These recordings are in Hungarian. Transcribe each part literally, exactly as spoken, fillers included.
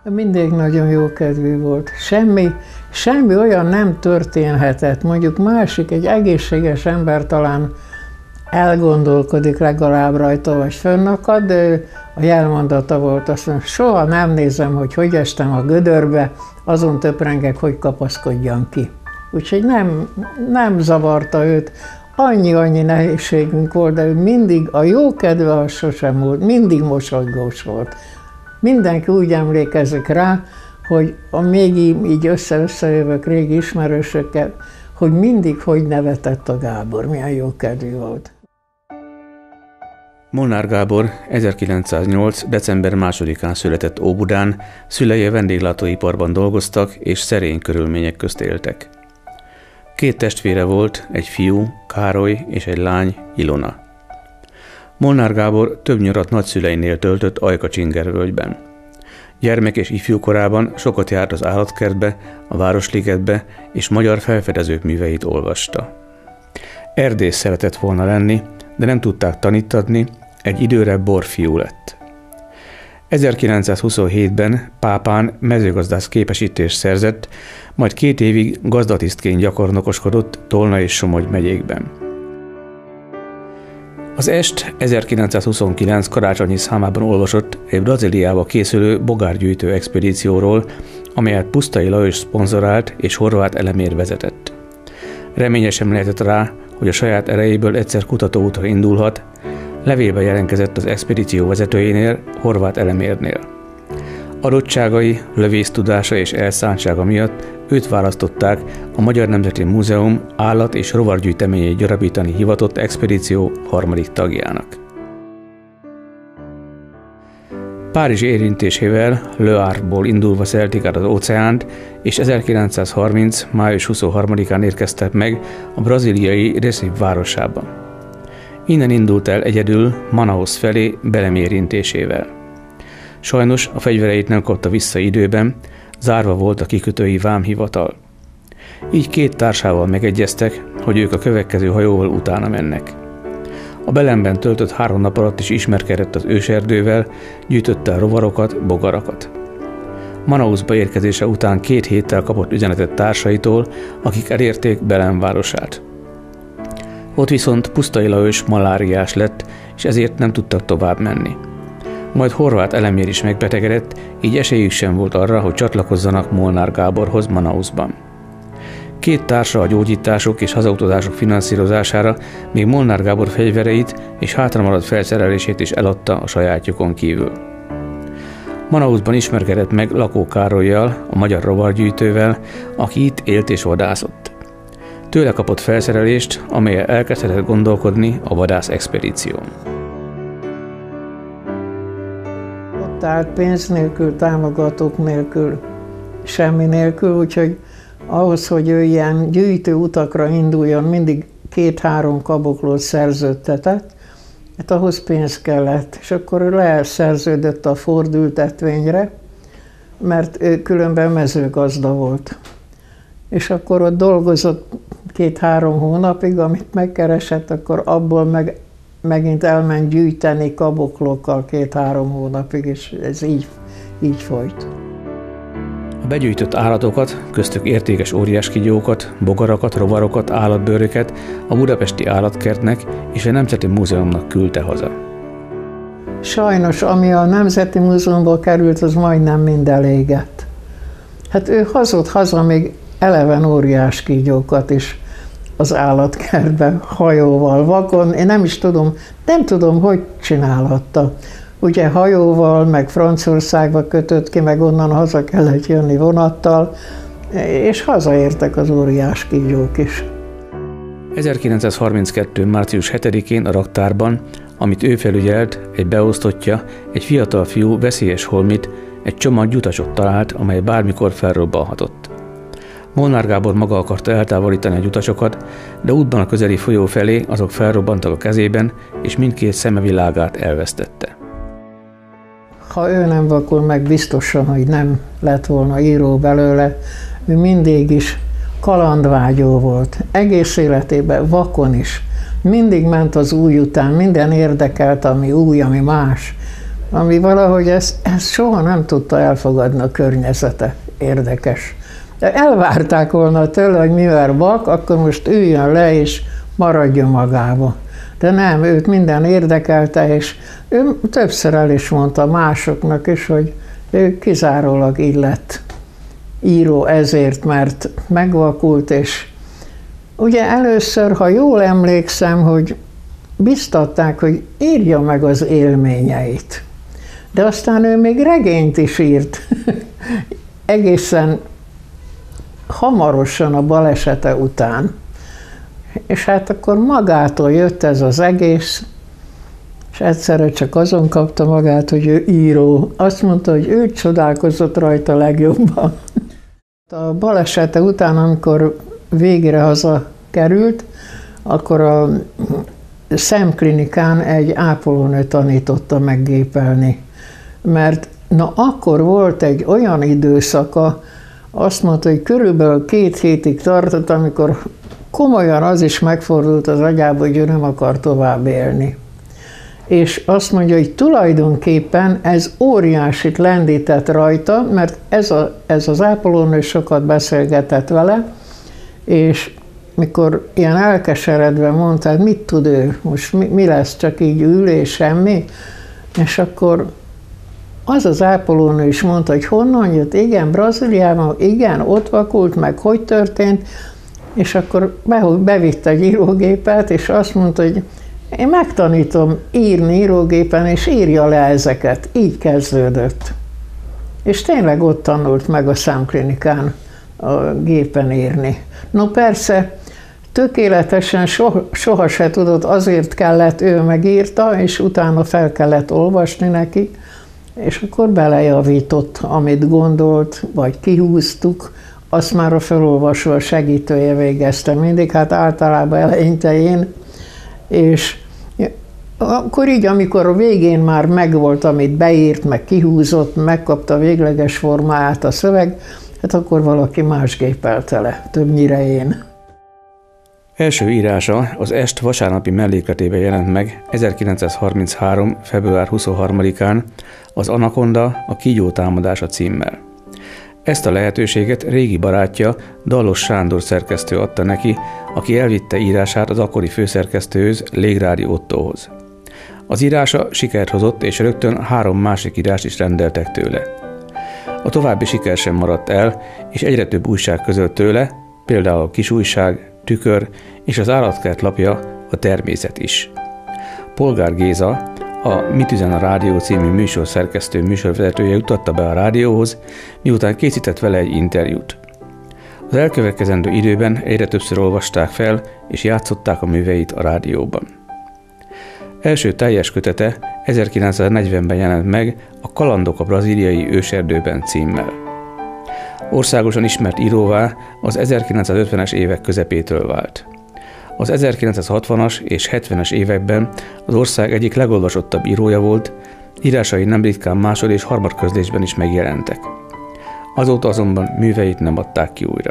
Mindig nagyon jókedvű volt. Semmi, semmi olyan nem történhetett. Mondjuk másik, egy egészséges ember talán elgondolkodik legalább rajta, vagy fönnakad, de a jelmondata volt, azt mondja, soha nem nézem, hogy hogy estem a gödörbe, azon töprengek, hogy kapaszkodjam ki. Úgyhogy nem, nem zavarta őt. Annyi-annyi nehézségünk volt, de ő mindig, a jókedve az sosem volt, mindig mosolygós volt. Mindenki úgy emlékezik rá, hogy a még így össze-összejövök régi ismerősökkel, hogy mindig hogy nevetett a Gábor, milyen jókedvű volt. Molnár Gábor ezerkilencszáznyolc. december másodikán született Óbudán, szülei a vendéglátóiparban dolgoztak és szerény körülmények közt éltek. Két testvére volt, egy fiú, Károly, és egy lány, Ilona. Molnár Gábor több nyarat nagyszüleinél töltött Ajka-Csingervölgyben. Gyermek és ifjú korában sokat járt az állatkertbe, a Városligetbe, és magyar felfedezők műveit olvasta. Erdész szeretett volna lenni, de nem tudták tanítatni, egy időre borfiú lett. ezerkilencszázhuszonhétben Pápán mezőgazdász képesítést szerzett, majd két évig gazdatisztként gyakornokoskodott Tolna és Somogy megyékben. Az Est ezerkilencszázhuszonkilenc karácsonyi számában olvasott egy Brazíliába készülő bogárgyűjtő expedícióról, amelyet Pusztai Lajos szponzorált és Horváth Elemér vezetett. Reményesen lehetett rá, hogy a saját erejéből egyszer kutatóútra indulhat, levélbe jelentkezett az expedíció vezetőjénél, Horváth Elemérnél. Adottságai, lövésztudása és elszántsága miatt őt választották a Magyar Nemzeti Múzeum állat- és rovargyűjteményét gyarapítani hivatott expedíció harmadik tagjának. Párizs érintésével Le Havre-ból indulva szelték át az óceánt, és ezerkilencszázharminc. május huszonharmadikán érkeztek meg a brazíliai Recife városába. Innen indult el egyedül Manaus felé Belem érintésével. Sajnos a fegyvereit nem kapta vissza időben, zárva volt a kikötői vámhivatal. Így két társával megegyeztek, hogy ők a következő hajóval utána mennek. A Belemben töltött három nap alatt is ismerkedett az őserdővel, gyűjtötte a rovarokat, bogarakat. Manausba érkezése után két héttel kapott üzenetet társaitól, akik elérték Belem városát. Ott viszont Pusztai Lajos maláriás lett, és ezért nem tudtak tovább menni. Majd Horváth Elemér is megbetegedett, így esélyük sem volt arra, hogy csatlakozzanak Molnár Gáborhoz Manausban. Két társa a gyógyítások és hazautazások finanszírozására még Molnár Gábor fegyvereit és hátramaradt felszerelését is eladta a sajátjukon kívül. Manausban ismerkedett meg Lakó Károllyal, a magyar rovargyűjtővel, aki itt élt és vadászott. Tőle kapott felszerelést, amellyel elkezdhetett gondolkodni a vadász expedíción. Ott állt pénz nélkül, támogatók nélkül, semmi nélkül, úgyhogy ahhoz, hogy ő ilyen gyűjtő utakra induljon, mindig két-három kaboklót szerződtetett, hát ahhoz pénz kellett, és akkor ő leszerződött a Ford ültetvényre, mert ő különben mezőgazda volt. És akkor ott dolgozott két-három hónapig, amit megkeresett, akkor abból meg, megint elment gyűjteni kaboklókkal két-három hónapig, és ez így, így folyt. A begyűjtött állatokat, köztük értékes óriáskígyókat, bogarakat, rovarokat, állatbőröket a budapesti állatkertnek és a Nemzeti Múzeumnak küldte haza. Sajnos, ami a Nemzeti Múzeumból került, az majdnem mind elégett. Hát ő hozott haza még eleven óriáskígyókat is az állatkertbe hajóval, vakon. Én nem is tudom, nem tudom, hogy csinálhatta. Ugye hajóval, meg Franciaországba kötött ki, meg onnan haza kellett jönni vonattal, és hazaértek az óriáskígyók is. ezerkilencszázharminckettő. március hetedikén a raktárban, amit ő felügyelt, egy beosztottja, egy fiatal fiú veszélyes holmit, egy csomag gyutacsot talált, amely bármikor felrobbanhatott. Molnár Gábor maga akarta eltávolítani a gyutacsokat, de útban a közeli folyó felé azok felrobbantak a kezében, és mindkét szemevilágát elvesztette. Ha ő nem vakul meg, biztosan, hogy nem lett volna író belőle. Ő mindig is kalandvágyó volt. Egész életében vakon is. Mindig ment az új után, minden érdekelt, ami új, ami más. ami valahogy ezt, ezt soha nem tudta elfogadni a környezete. Érdekes. De elvárták volna tőle, hogy mivel vak, akkor most üljön le és maradjon magába. De nem, őt minden érdekelte, és ő többször el is mondta másoknak is, hogy ő kizárólag így lett író ezért, mert megvakult, és ugye először, ha jól emlékszem, hogy biztatták, hogy írja meg az élményeit. De aztán ő még regényt is írt. Egészen hamarosan a balesete után. És hát akkor magától jött ez az egész, és egyszerre csak azon kapta magát, hogy ő író. Azt mondta, hogy ő csodálkozott rajta legjobban. A balesete után, amikor végre haza került, akkor a szemklinikán egy ápolónő tanította meggépelni. Mert na akkor volt egy olyan időszaka, azt mondta, hogy körülbelül két hétig tartott, amikor komolyan az is megfordult az agyába, hogy ő nem akar tovább élni. És azt mondja, hogy tulajdonképpen ez óriásit lendített rajta, mert ez, a, ez az ápolónő sokat beszélgetett vele, és mikor ilyen elkeseredve mondta, hát mit tud ő, most mi, mi lesz, csak így ül és semmi, és akkor az az ápolónő is mondta, hogy honnan jött, igen, Brazíliában, igen, ott vakult, meg hogy történt, és akkor bevitte egy írógépet, és azt mondta, hogy én megtanítom írni írógépen, és írja le ezeket. Így kezdődött. És tényleg ott tanult meg a szemklinikán a gépen írni. No persze, tökéletesen soha, soha se tudott, azért kellett, ő megírta, és utána fel kellett olvasni neki, és akkor belejavított, amit gondolt, vagy kihúztuk, azt már a felolvasó a segítője végezte mindig, hát általában eleinte én, és akkor így, amikor a végén már megvolt, amit beírt, meg kihúzott, megkapta a végleges formáját a szöveg, hát akkor valaki más gépelte le, többnyire én. Első írása az Est vasárnapi mellékletében jelent meg ezerkilencszázharminchárom. február huszonharmadikán az Anakonda, a kígyó támadása címmel. Ezt a lehetőséget régi barátja, Dallos Sándor szerkesztő adta neki, aki elvitte írását az akkori főszerkesztőhöz, Légrádi Ottóhoz. Az írása sikert hozott, és rögtön három másik írást is rendeltek tőle. A további siker sem maradt el, és egyre több újság közölt tőle, például a Kis Újság, Tükör és az Állatkert lapja, a Természet is. Polgár Géza, a Mit üzen a rádió című műsor szerkesztő műsorvezetője jutatta be a rádióhoz, miután készített vele egy interjút. Az elkövetkezendő időben egyre többször olvasták fel és játszották a műveit a rádióban. Első teljes kötete ezerkilencszáznegyvenben jelent meg, a Kalandok a brazíliai őserdőben címmel. Országosan ismert íróvá az ezerkilencszázötvenes évek közepétől vált. Az ezerkilencszázhatvanas és hetvenes években az ország egyik legolvasottabb írója volt, írásai nem ritkán másod- és harmadközlésben is megjelentek. Azóta azonban műveit nem adták ki újra.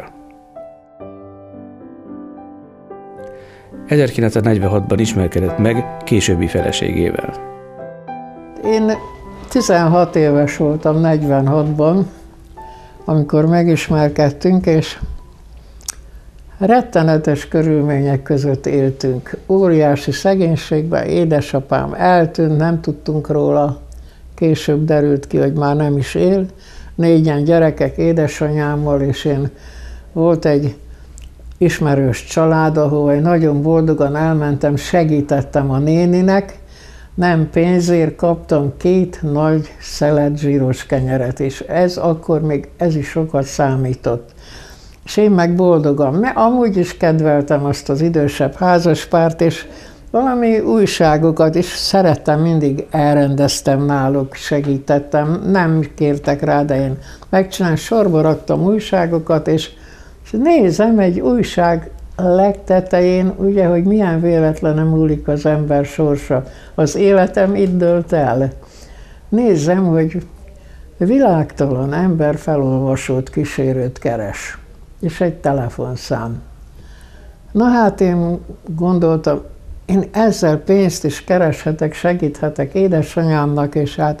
ezerkilencszáznegyvenhatban ismerkedett meg későbbi feleségével. Én tizenhat éves voltam negyvenhatban, amikor megismerkedtünk, és rettenetes körülmények között éltünk. Óriási szegénységben, édesapám eltűnt, nem tudtunk róla, később derült ki, hogy már nem is él. Négyen gyerekek édesanyámmal, és én volt egy ismerős család, ahol én nagyon boldogan elmentem, segítettem a néninek, nem pénzért kaptam két nagy szelet zsíros kenyeret, és ez akkor még ez is sokat számított. És én meg boldogan, mert amúgy is kedveltem azt az idősebb házaspárt, és valami újságokat is szerettem, mindig elrendeztem náluk, segítettem, nem kértek rá, de én megcsinálom, sorba raktam újságokat, és, és nézem egy újság legtetején, ugye, hogy milyen véletlenem múlik az ember sorsa. Az életem itt dőlt el. Nézzem, hogy világtalan ember felolvasót kísérőt keres, és egy telefonszám. Na hát én gondoltam, én ezzel pénzt is kereshetek, segíthetek édesanyámnak, és hát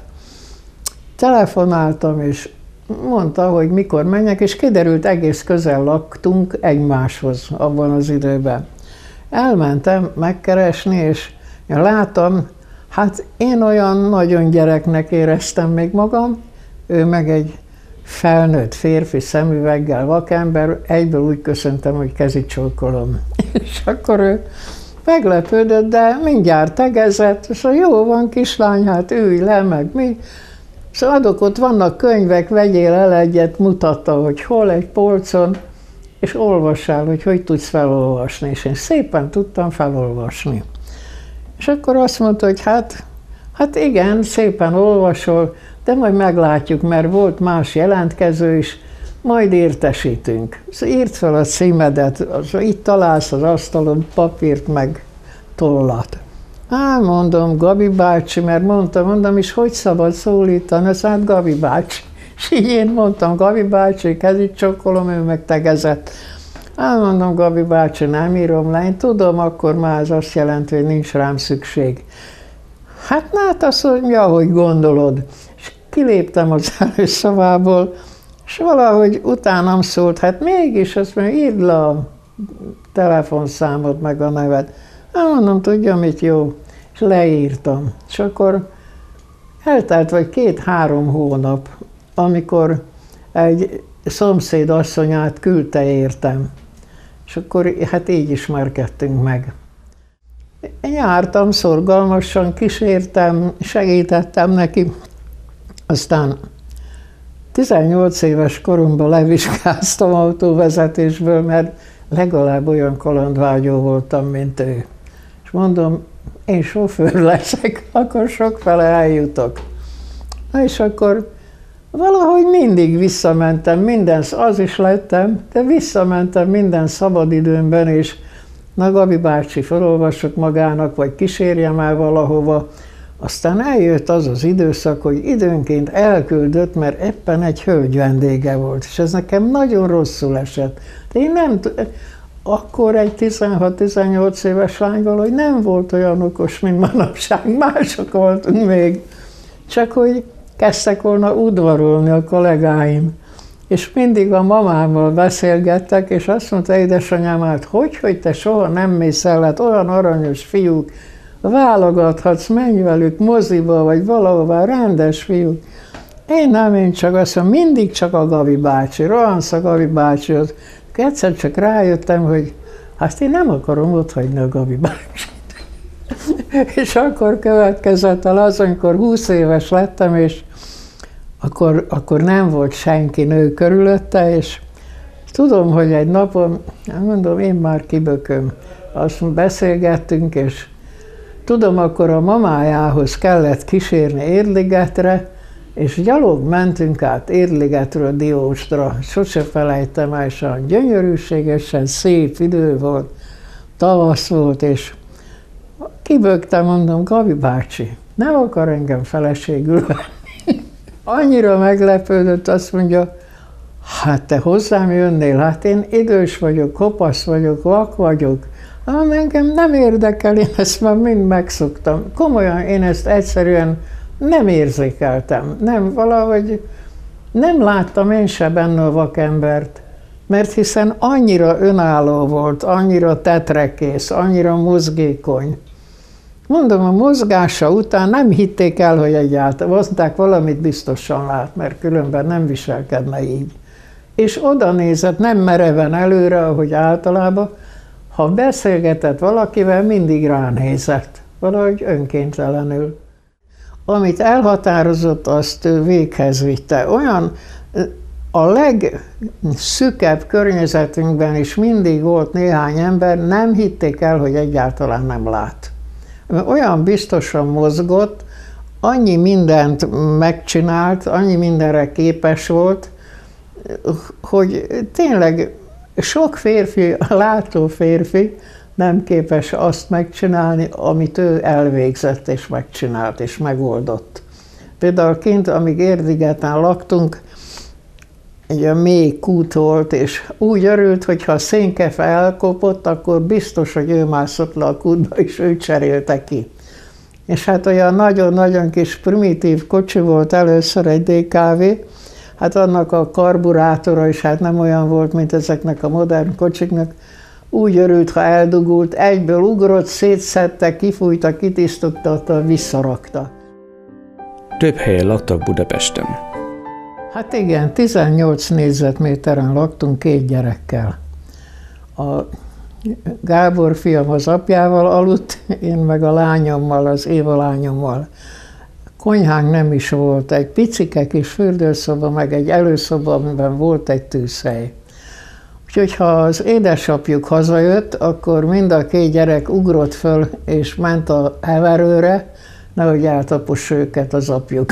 telefonáltam, és mondta, hogy mikor menjek, és kiderült, egész közel laktunk egymáshoz abban az időben. Elmentem megkeresni, és láttam, hát én olyan nagyon gyereknek éreztem még magam, ő meg egy felnőtt férfi szemüveggel, vakember, egyből úgy köszöntem, hogy kezit csókolom. És akkor ő meglepődött, de mindjárt tegezett, és szóval jó van, kislány, hát ülj le, meg mi. Szóval adok, ott vannak könyvek, vegyél el egyet, mutatta, hogy hol, egy polcon, és olvassál, hogy hogy tudsz felolvasni. És én szépen tudtam felolvasni. És akkor azt mondta, hogy hát, hát igen, szépen olvasol, de majd meglátjuk, mert volt más jelentkező is, majd értesítünk. Szóval írt fel a címedet, szóval itt találsz az asztalon papírt meg tollat. Á, mondom, Gabi bácsi, mert mondtam, mondom, és hogy szabad szólítani, az hát Gabi bácsi. És így én mondtam, Gabi bácsi, kezit csokkolom, ő meg tegezett. Á, mondom, Gabi bácsi, nem írom le, én tudom, akkor már ez azt jelenti, hogy nincs rám szükség. Hát, na, hát azt mondja, hogy gondolod. És kiléptem az előszavából, és valahogy utánam szólt, hát mégis azt mondja, írd le a telefonszámot, meg a neved. Hát mondom, tudja, mit jó, és leírtam. És akkor eltelt vagy két-három hónap, amikor egy szomszéd asszonyát küldte értem. És akkor hát így ismerkedtünk meg. Én jártam szorgalmasan, kísértem, segítettem neki. Aztán tizennyolc éves koromban levizsgáztam autóvezetésből, mert legalább olyan kalandvágyó voltam, mint ő. És mondom, én sofőr leszek, akkor sokfele eljutok. Na és akkor valahogy mindig visszamentem, minden, az is lettem, de visszamentem minden szabadidőmben, és na Gabi bácsi, felolvasok magának, vagy kísérjem el valahova. Aztán eljött az az időszak, hogy időnként elküldött, mert éppen egy hölgy vendége volt, és ez nekem nagyon rosszul esett. De én nem, akkor egy tizenhat-tizennyolc éves lány valahogy nem volt olyan okos, mint manapság, mások voltunk még. Csak hogy kezdtek volna udvarolni a kollégáim. És mindig a mamámmal beszélgettek, és azt mondta édesanyám, hát hogy, hogy te soha nem mész el, hát olyan aranyos fiúk, válogathatsz, menj velük moziba, vagy valahová, rendes fiúk. Én nem, én csak azt mondom, mindig csak a Gabi bácsi, rohansz a Gabi bácsihoz. Egyszer csak rájöttem, hogy hát én nem akarom otthagyni a Gabi bácsit. És akkor következett el az, amikor húsz éves lettem, és akkor, akkor nem volt senki nő körülötte, és tudom, hogy egy napon, mondom, én már kibököm. Azt beszélgettünk, és tudom, akkor a mamájához kellett kísérni Érligetre, és gyalog mentünk át Érligetről Dióstra. Sose felejtem el, és olyan gyönyörűségesen szép idő volt, tavasz volt, és kibögtem, mondom, Gabi bácsi, nem akar engem feleségül venni. Annyira meglepődött, azt mondja, hát te hozzám jönnél, hát én idős vagyok, kopasz vagyok, vak vagyok, ám engem nem érdekel, én ezt már mind megszoktam. Komolyan, én ezt egyszerűen nem érzékeltem, nem, valahogy nem láttam én se benne a vakembert, mert hiszen annyira önálló volt, annyira tetrekész, annyira mozgékony. Mondom, a mozgása után nem hitték el, hogy egyáltalán, mondták, valamit biztosan lát, mert különben nem viselkedne így. És oda nézett, nem mereven előre, ahogy általában, ha beszélgetett valakivel, mindig ránézett, valahogy önkéntelenül. Amit elhatározott, azt ő véghez vitte. Olyan, a legszükebb környezetünkben is mindig volt néhány ember, nem hitték el, hogy egyáltalán nem lát. Olyan biztosan mozgott, annyi mindent megcsinált, annyi mindenre képes volt, hogy tényleg sok férfi, látó férfi nem képes azt megcsinálni, amit ő elvégzett és megcsinált és megoldott. Például kint, amíg Érdigeten laktunk, egy a mély kút volt, és úgy örült, hogy ha a szénkefe elkopott, akkor biztos, hogy ő mászott le a kútba, és ő cserélte ki. És hát olyan nagyon-nagyon kis primitív kocsi volt először egy dé ká vé, hát annak a karburátora is hát nem olyan volt, mint ezeknek a modern kocsiknak. Úgy örült, ha eldugult, egyből ugrott, szétszedte, kifújta, kitisztította, visszarakta. Több helyen laktak Budapesten. Hát igen, tizennyolc négyzetméteren laktunk két gyerekkel. A Gábor fiam az apjával aludt, én meg a lányommal, az Éva lányommal. Konyhánk nem is volt, egy picike kis fürdőszoba, meg egy előszoba, amiben volt egy tűzhely. Úgyhogy ha az édesapjuk hazajött, akkor mind a két gyerek ugrott föl, és ment a heverőre, nehogy eltapossa őket az apjuk.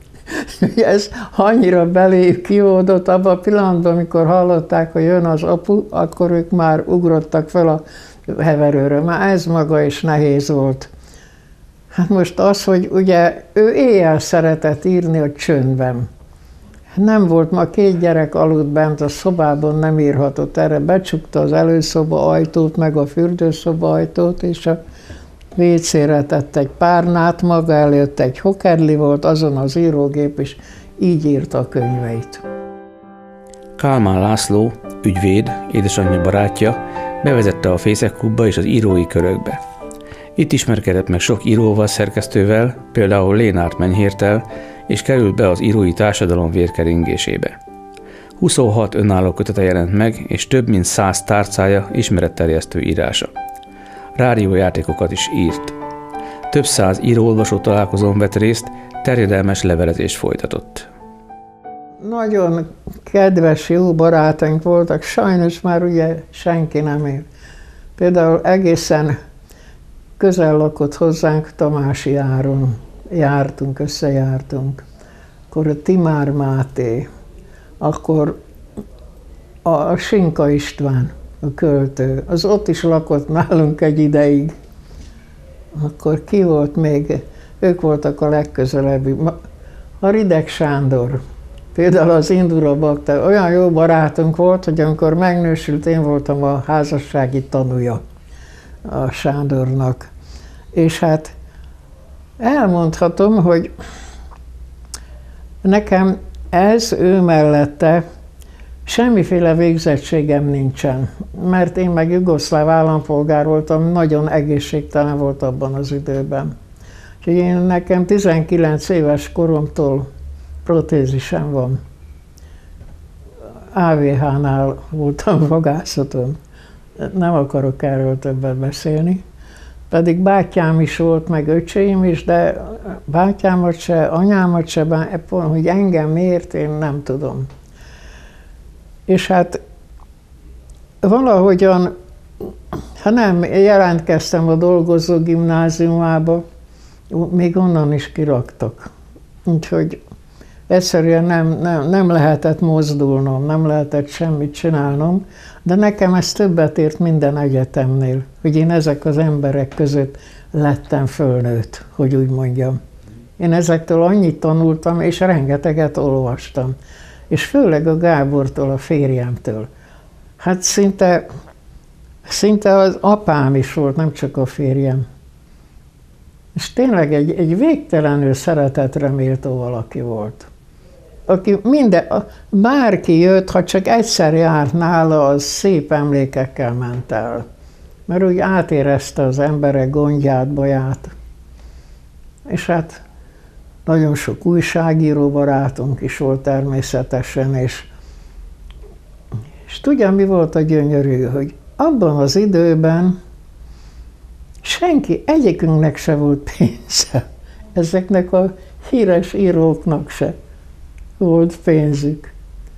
Ez annyira beléjük kiódott, abban a pillanatban, amikor hallották, hogy jön az apu, akkor ők már ugrottak fel a heverőre. Már ez maga is nehéz volt. Hát most az, hogy ugye ő éjjel szeretett írni a csöndben. Nem volt, ma két gyerek aludt bent a szobában, nem írhatott. Erre becsukta az előszoba ajtót, meg a fürdőszoba ajtót, és a vécére tett egy párnát, maga előtt egy hokedli volt, azon az írógép, és így írta a könyveit. Kálmán László, ügyvéd, édesanyja barátja, bevezette a Fészekklubba és az írói körökbe. Itt ismerkedett meg sok íróval, szerkesztővel, például Lénárt Menyhérttel, és került be az írói társadalom vérkeringésébe. huszonhat önálló kötete jelent meg, és több mint száz tárcája ismeretterjesztő írása. Rádiójátékokat is írt. Több száz író-olvasó találkozón vett részt, terjedelmes levelezést folytatott. Nagyon kedves, jó barátaink voltak, sajnos már ugye senki nem él. Például egészen közel lakott hozzánk Tamási Áron, jártunk, összejártunk. Akkor a Timár Máté, akkor a Sinka István, a költő, az ott is lakott nálunk egy ideig. Akkor ki volt még? Ők voltak a legközelebbi. A Rideg Sándor, például az Indura Bakter, olyan jó barátunk volt, hogy amikor megnősült, én voltam a házassági tanúja a Sándornak. És hát elmondhatom, hogy nekem ez ő mellette semmiféle végzettségem nincsen, mert én meg jugoszláv állampolgár voltam, nagyon egészségtelen volt abban az időben. Úgyhogy én nekem tizenkilenc éves koromtól protézisem van. á vé há-nál voltam vagászaton. Nem akarok erről többet beszélni. Pedig bátyám is volt, meg öcsém is, de bátyámat se, anyámat se, hogy engem miért, én nem tudom. És hát valahogyan, ha nem jelentkeztem a dolgozó gimnáziumába, még onnan is kiraktak. Úgyhogy egyszerűen nem, nem, nem lehetett mozdulnom, nem lehetett semmit csinálnom, de nekem ez többet ért minden egyetemnél, hogy én ezek az emberek között lettem fölnőtt, hogy úgy mondjam. Én ezektől annyit tanultam, és rengeteget olvastam. És főleg a Gábortól, a férjemtől. Hát szinte, szinte az apám is volt, nem csak a férjem. És tényleg egy, egy végtelenül szeretetre méltó valaki volt. Aki minden, bárki jött, ha csak egyszer járt nála, az szép emlékekkel ment el. Mert úgy átérezte az emberek gondját, baját. És hát nagyon sok újságíró barátunk is volt természetesen, és, és tudja, mi volt a gyönyörű, hogy abban az időben senki, egyikünknek se volt pénze. Ezeknek a híres íróknak se volt pénzük.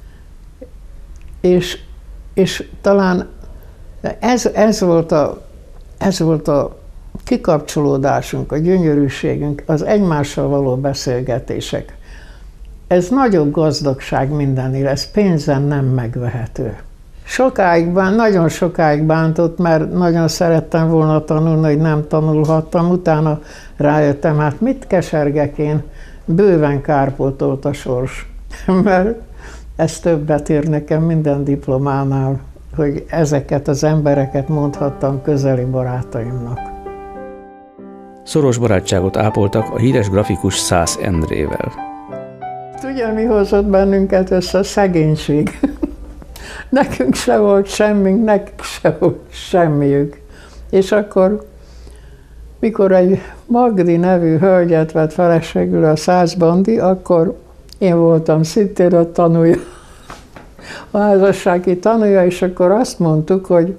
És, és talán ez, ez, volt a, ez volt a kikapcsolódásunk, a gyönyörűségünk, az egymással való beszélgetések. Ez nagyobb gazdagság mindennél, ez pénzen nem megvehető. Sokáig, nagyon sokáig bántott, mert nagyon szerettem volna tanulni, hogy nem tanulhattam. Utána rájöttem, hát mit kesergek én, bőven kárpótolt a sors. Mert Ez többet ér nekem minden diplománál, hogy ezeket az embereket mondhattam közeli barátaimnak. Szoros barátságot ápoltak a híres grafikus Szász Endrével. Ugye mi hozott bennünket össze? A szegénység. Nekünk se volt semmink, nekik se volt semmiük. És akkor, mikor egy Magdi nevű hölgyet vett feleségül a Szász Bandi, akkor én voltam szintén a tanúja, a házassági tanúja, és akkor azt mondtuk, hogy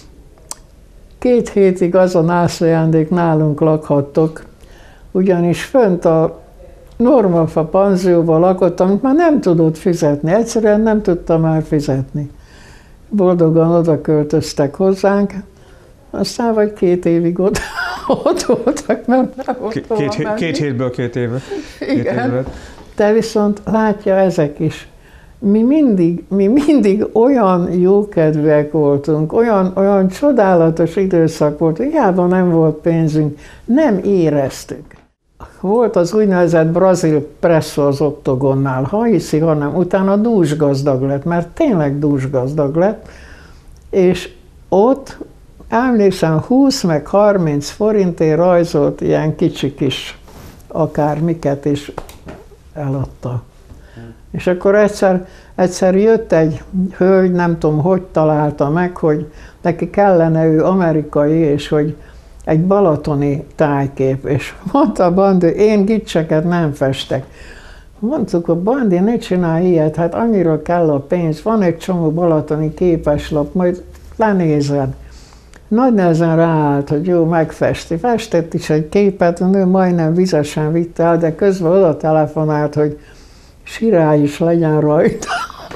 két hétig azon ászlójándék nálunk lakhattok, ugyanis fönt a Normafa panzióban lakottam, amit már nem tudott fizetni, egyszerűen nem tudtam már fizetni. Boldogan oda költöztek hozzánk, aztán vagy két évig ott, ott voltak, mert nem volt két, két, két hétből két éve. Két Igen, éve. de viszont látja ezek is. Mi mindig, mi mindig olyan jókedvűek voltunk, olyan, olyan csodálatos időszak volt, hiába nem volt pénzünk, nem éreztük. Volt az úgynevezett brazil presszó az Oktogonnál, ha hiszi, hanem utána dúsgazdag lett, mert tényleg dúsgazdag lett, és ott emlékszem húsz meg harminc forintért rajzolt ilyen kicsi kis akármiket, és eladta. És akkor egyszer, egyszer jött egy hölgy, nem tudom, hogy találta meg, hogy neki kellene, ő amerikai, és hogy egy balatoni tájkép, és mondta a Bandi, én gicseket nem festek. Mondtuk, a Bandi, ne csinálj ilyet, hát annyira kell a pénz, van egy csomó balatoni képeslap, majd lenézed. Nagy nehezen ráállt, hogy jó, megfesti. Festett is egy képet, a nő majdnem vizesen vitte el, de közben oda telefonált, hogy sirály is legyen rajta.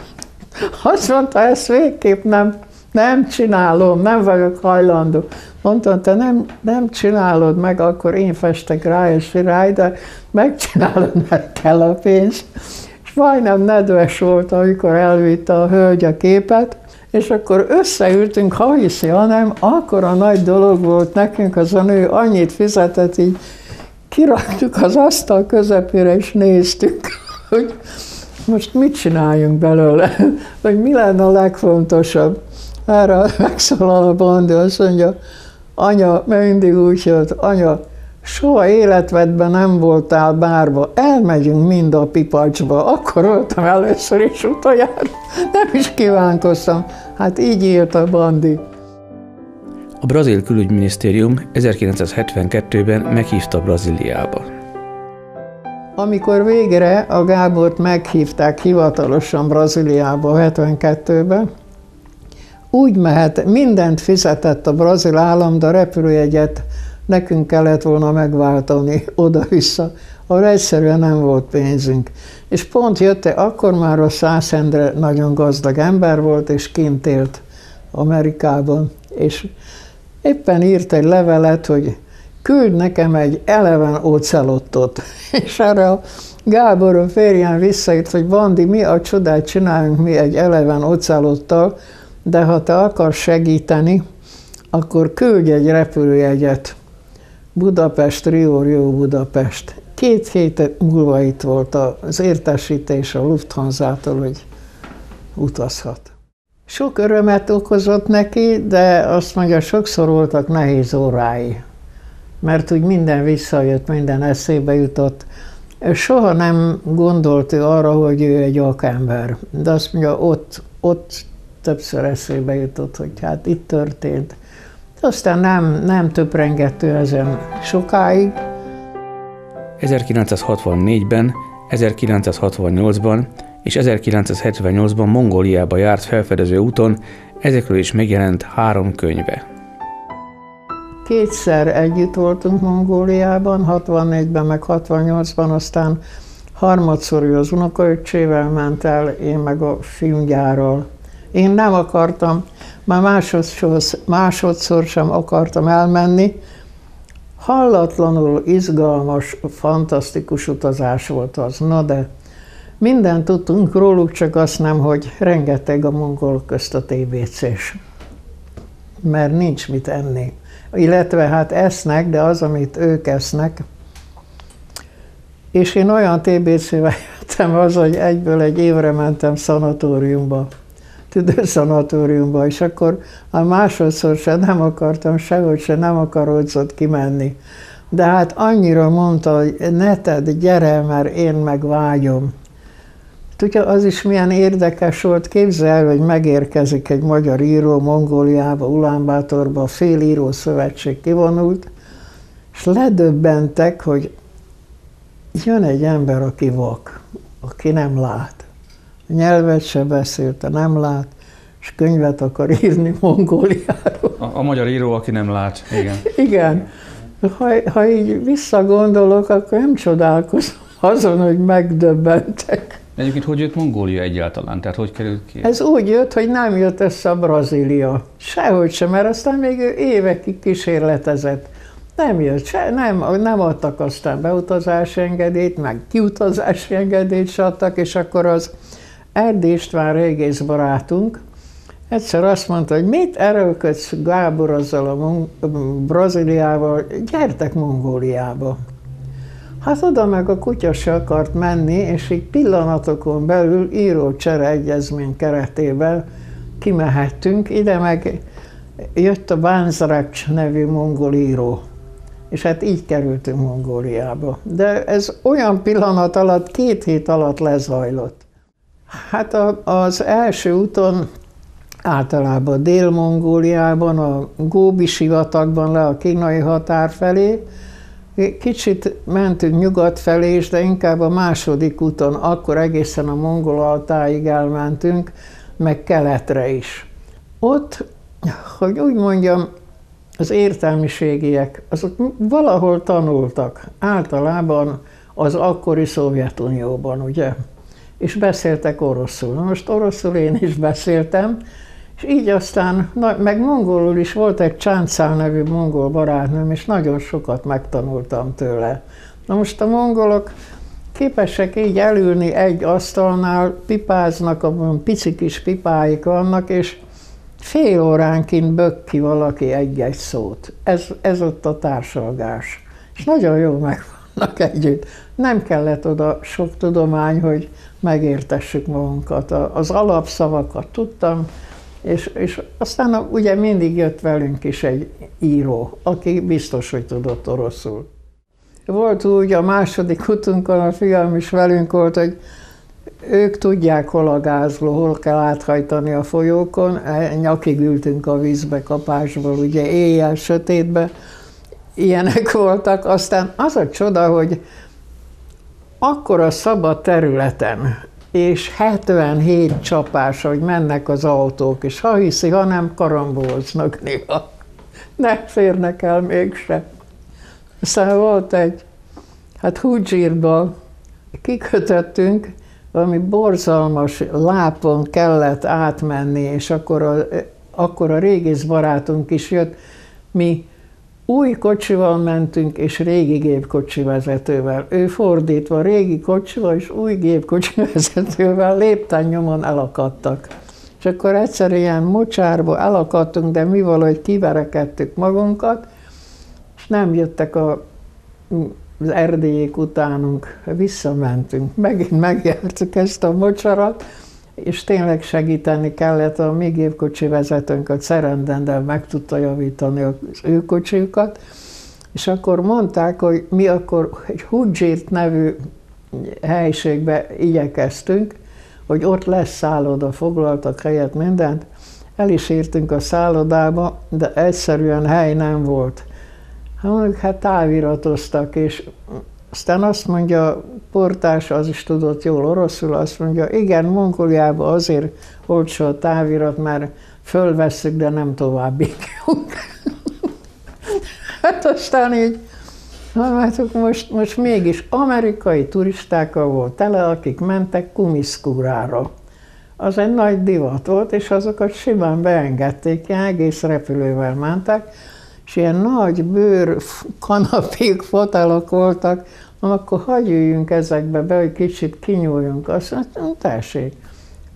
Azt mondta, ezt végképp nem, nem csinálom, nem vagyok hajlandó. Mondtam, te nem, nem csinálod meg, akkor én festek rá a sirály, de megcsinálod, mert kell a pénz. És majdnem nedves volt, amikor elvitte a hölgy a képet, és akkor összeültünk, ha hiszi, hanem akkora nagy dolog volt nekünk, az a nő annyit fizetett, így kiraktuk az asztal közepére, és néztük, hogy most mit csináljunk belőle, vagy mi lenne a legfontosabb. Erre megszólal a Bandi, azt mondja, anya, mert mindig úgy jött, anya, soha életvedben nem voltál bárba, elmegyünk mind a Pipacsba. Akkor voltam először is utoljára, nem is kívánkoztam. Hát így írt a Bandi. A brazil külügyminisztérium ezerkilencszázhetvenkettőben meghívta Brazíliába. Amikor végre a Gábort meghívták hivatalosan Brazíliába hetvenkettőben, úgy mehet, mindent fizetett a brazil állam, de a repülőjegyet nekünk kellett volna megváltani oda-vissza, ahol egyszerűen nem volt pénzünk. És pont jött, akkor már a Szász Endre nagyon gazdag ember volt, és kint élt Amerikában, és éppen írt egy levelet, hogy küld nekem egy eleven ocelottot. És erre a Gábor, a férjem visszaírt, hogy Bandi, mi a csodát csináljunk mi egy eleven ocelottal, de ha te akarsz segíteni, akkor küldj egy repülőjegyet. Budapest, Rio, Rio, Budapest. Két hét múlva itt volt az értesítés a Lufthansa-tól, hogy utazhat. Sok örömet okozott neki, de azt mondja, sokszor voltak nehéz órái, mert úgy minden visszajött, minden eszébe jutott. Soha nem gondolt ő arra, hogy ő egy akember, de azt mondja, ott, ott többször eszébe jutott, hogy hát itt történt. Aztán nem, nem töprengett ő ezen sokáig. ezerkilencszázhatvannégyben, ezerkilencszázhatvannyolcban és ezerkilencszázhetvennyolcban Mongóliába járt felfedező úton, ezekről is megjelent három könyve. Kétszer együtt voltunk Mongóliában, hatvannégyben meg hatvannyolcban, aztán harmadszor ő az unokaöccsével ment el, én meg a filmgyárral. Én nem akartam, már másodszor, másodszor sem akartam elmenni. Hallatlanul izgalmas, fantasztikus utazás volt az. Na de mindent tudtunk róluk, csak azt nem, hogy rengeteg a mongolok közt a té bé cés. Mert nincs mit enni. Illetve hát esznek, de az, amit ők esznek, És én olyan té bé cével jöttem az, hogy egyből egy évre mentem szanatóriumba, tüdőszanatóriumba, és akkor a másodszor se nem akartam, sehogy se nem akaródzott kimenni. De hát annyira mondta, hogy ne tedd, gyere, mert én meg vágyom. Tudja, az is milyen érdekes volt, képzelj el, hogy megérkezik egy magyar író Mongóliába, Ulánbátorba, a Félíró Szövetség kivonult, és ledöbbentek, hogy jön egy ember, aki vak, aki nem lát. A nyelvet se beszélte, nem lát, és könyvet akar írni Mongóliáról. A, a magyar író, aki nem lát, igen. Igen. Ha, ha így visszagondolok, akkor nem csodálkozom azon, hogy megdöbbentek. Egyébként hogy jött Mongólia egyáltalán? Tehát hogy került ki? Ez úgy jött, hogy nem jött össze a Brazília. Sehogy sem, mert aztán még ő évekig kísérletezett. Nem jött, se, nem, nem adtak aztán beutazási engedélyt, meg kiutazási engedélyt se adtak, és akkor az Erdély István régész barátunk egyszer azt mondta, hogy mit erőlködsz, Gábor, azzal a Mong- Brazíliával, gyertek Mongóliába. Hát oda meg a kutya se akart menni, és így pillanatokon belül író-csere egyezmény keretében kimehettünk, ide meg jött a Bánzaracs nevű mongol író, és hát így kerültünk Mongóliába. De ez olyan pillanat alatt, két hét alatt lezajlott. Hát a, az első úton általában Dél-Mongóliában, a Góbi sivatagban le a kínai határ felé, kicsit mentünk nyugat felé is, de inkább a második úton, akkor egészen a Mongol-Altáig elmentünk, meg keletre is. Ott, hogy úgy mondjam, az értelmiségiek, azok valahol tanultak, általában az akkori Szovjetunióban, ugye? És beszéltek oroszul. Most oroszul én is beszéltem, és így aztán, na, meg mongolul is volt egy Csáncál nevű mongol barátnőm, és nagyon sokat megtanultam tőle. Na most a mongolok képesek így elülni egy asztalnál, pipáznak, abban pici kis pipáik vannak, és fél óránként bök ki valaki egy-egy szót. Ez, ez ott a társalgás. És nagyon jól meg vannak együtt. Nem kellett oda sok tudomány, hogy megértessük magunkat. Az alapszavakat tudtam, és, és aztán ugye mindig jött velünk is egy író, aki biztos, hogy tudott oroszul. Volt úgy a második utunkon, a fiam is velünk volt, hogy ők tudják, hol a gázló, hol kell áthajtani a folyókon, nyakig ültünk a vízbe, kapásból, ugye éjjel, sötétbe, ilyenek voltak. Aztán az a csoda, hogy akkor a szabad területen, és hetvenhét csapás, hogy mennek az autók, és ha hiszi, ha nem, karambóznak néha. Nem férnek el mégse. Aztán volt egy, hát Hudzsírba kikötöttünk, valami borzalmas lápon kellett átmenni, és akkor a, akkor a régész barátunk is jött. Mi új kocsival mentünk, és régi gépkocsi vezetővel. Ő fordítva, régi kocsival és új gépkocsi vezetővel lépten nyomon elakadtak. És akkor egyszer ilyen mocsárba elakadtunk, de mi valahogy kiverekedtük magunkat, és nem jöttek a, az erdélyék utánunk, visszamentünk. Megint megjártuk ezt a mocsarat, és tényleg segíteni kellett, a mi gépkocsi vezetőnket Szerendendel meg tudta javítani az ő kocsiukat, és akkor mondták, hogy mi akkor egy Hudzsírt nevű helyiségbe igyekeztünk, hogy ott lesz szálloda, foglaltak helyet, mindent. El is értünk a szállodába, de egyszerűen hely nem volt. Hát, hát táviratoztak, és aztán azt mondja a portás, az is tudott jól oroszul, azt mondja, igen, Mongóliában azért olcsó a távirat, mert fölvesszük, de nem továbbítjuk. Hát aztán így, hát most, most mégis amerikai turistákkal volt tele, akik mentek Kumiszkúrára. Az egy nagy divat volt, és azokat simán beengedték, ilyen egész repülővel mentek, és ilyen nagy bőr kanapék, fotelok voltak, akkor hagyj üljünk ezekbe be, hogy kicsit kinyúljunk. Azt mondtam, tessék.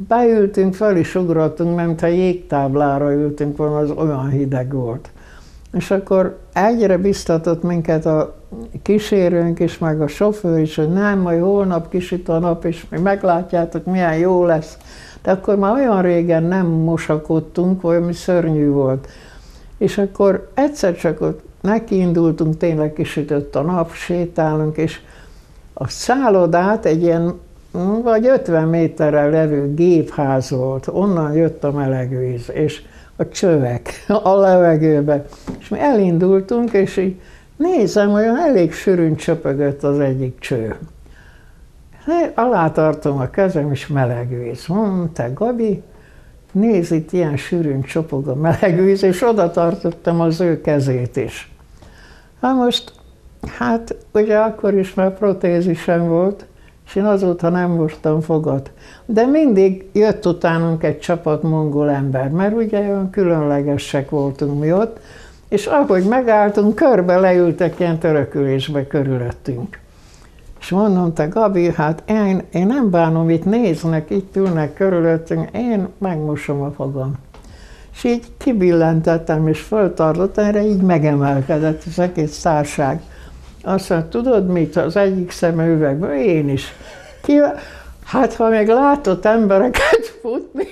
Beültünk, fel is ugrottunk, mert ha jégtáblára ültünk volna, az olyan hideg volt. És akkor egyre biztatott minket a kísérőnk is, meg a sofőr is, hogy nem, majd holnap kisüt a nap, és mi meglátjátok, milyen jó lesz. De akkor már olyan régen nem mosakodtunk, valami szörnyű volt. És akkor egyszer csak ott nekiindultunk, tényleg kisütött a nap, sétálunk, és a szállodát egy ilyen vagy ötven méterrel levő gépház volt, onnan jött a meleg víz, és a csövek a levegőbe. És mi elindultunk, és így nézem, olyan elég sűrűn csöpögött az egyik cső. Alátartom a kezem, és meleg víz. Mondom, te Gabi, nézd, itt ilyen sűrűn csopog a meleg víz, és oda tartottam az ő kezét is. Hát most, hát ugye akkor is már protézisem volt, és én azóta nem mostam fogat. De mindig jött utánunk egy csapat mongol ember, mert ugye olyan különlegesek voltunk mi ott, és ahogy megálltunk, körbe leültek ilyen törökülésbe körülöttünk. És mondom, te Gabi, hát én, én nem bánom, itt néznek, itt ülnek körülöttünk, én megmosom a fogam. És így kibillentettem, és föltartottam, erre így megemelkedett az egész társág. Azt mondta, tudod mit, az egyik szeme üvegből, én is. Ki, hát ha még látott embereket futni,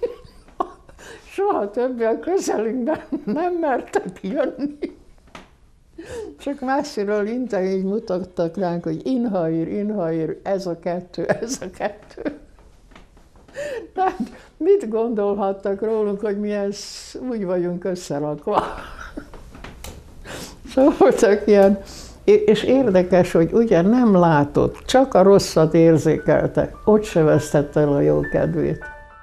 soha többé a közelünkben nem mertek jönni. Csak messziről intek, így mutattak ránk, hogy inhaír, inhaír, ez a kettő, ez a kettő. Tehát mit gondolhattak rólunk, hogy mi ezt úgy vagyunk összerakva. Szóval voltak ilyen, és érdekes, hogy ugye nem látott, csak a rosszat érzékelte, ott se vesztette el a jó kedvét.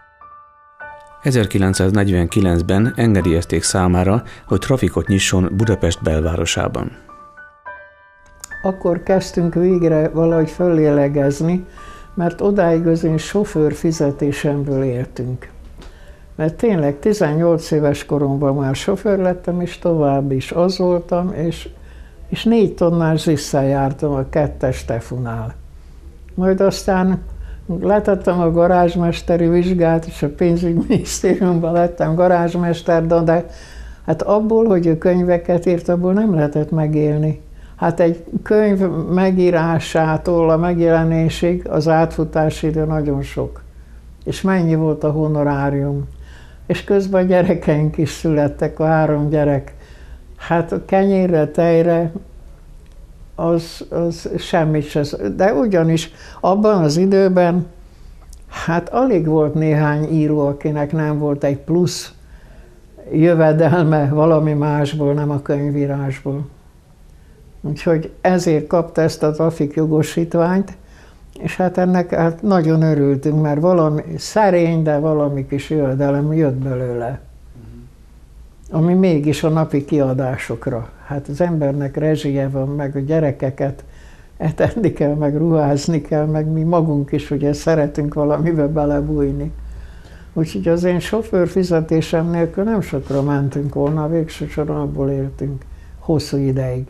ezerkilencszáznegyvenkilencben engedélyezték számára, hogy trafikot nyisson Budapest belvárosában. Akkor kezdtünk végre valahogy föllélegezni, mert odáig az én sofőr fizetésemből éltünk. Mert tényleg tizennyolc éves koromban már sofőr lettem, és tovább is az voltam, és, és négy tonnás zisszel jártam a kettes Tefunál. Majd aztán letettem a garázsmesteri vizsgát, és a pénzügyminisztériumban lettem garázsmester, de hát abból, hogy ő könyveket írt, abból nem lehetett megélni. Hát egy könyv megírásától a megjelenésig az átfutási idő nagyon sok. És mennyi volt a honorárium. És közben a gyerekeink is születtek, a három gyerek. Hát a kenyérre, tejre, az, az semmit se. De ugyanis abban az időben, hát alig volt néhány író, akinek nem volt egy plusz jövedelme valami másból, nem a könyvírásból. Úgyhogy ezért kapta ezt a trafikjogosítványt, és hát ennek hát nagyon örültünk, mert valami szerény, de valami kis jövedelem jött belőle. Ami mégis a napi kiadásokra. Hát az embernek rezsie van, meg a gyerekeket etetni kell, meg ruházni kell, meg mi magunk is ugye szeretünk valamibe belebújni. Úgyhogy az én sofőr fizetésem nélkül nem sokra mentünk volna, a végső soron abból éltünk hosszú ideig.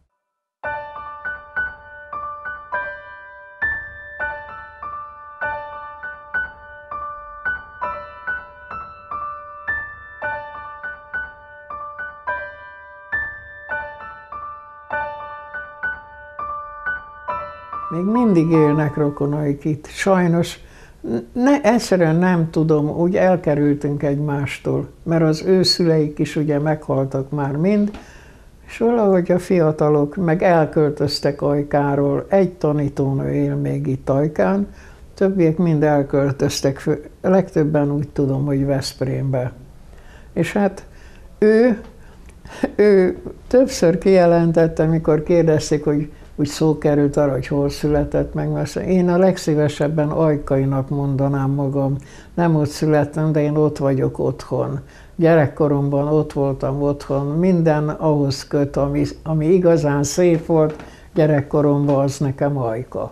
Még mindig élnek rokonaik itt. Sajnos ne, egyszerűen nem tudom, úgy elkerültünk egymástól, mert az ő szüleik is ugye meghaltak már mind, és valahogy a fiatalok meg elköltöztek Ajkáról. Egy tanítónő él még itt Ajkán, többiek mind elköltöztek, fő, legtöbben úgy tudom, hogy Veszprémbe. És hát ő, ő többször kijelentette, amikor kérdezték, hogy úgy szó került arra, hogy hol született meg, mert én a legszívesebben Ajkainak mondanám magam. Nem ott születtem, de én ott vagyok otthon. Gyerekkoromban ott voltam otthon. Minden ahhoz köt, ami, ami igazán szép volt gyerekkoromban, az nekem Ajka.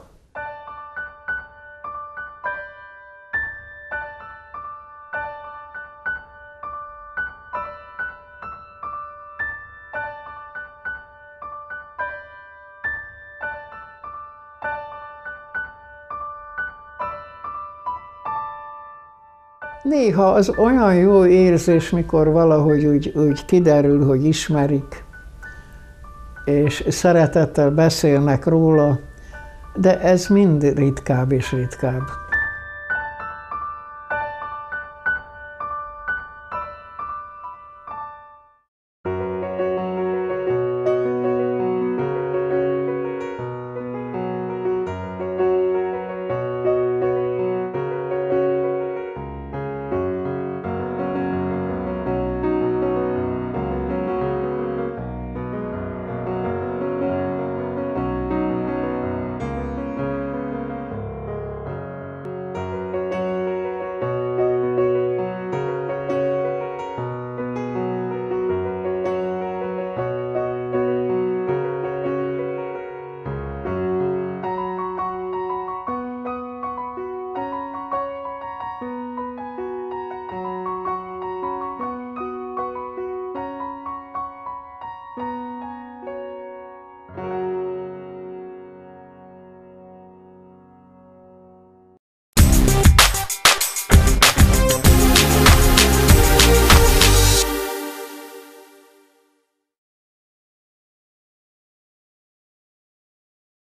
Néha az olyan jó érzés, mikor valahogy úgy, úgy kiderül, hogy ismerik, és szeretettel beszélnek róla, de ez mind ritkább és ritkább.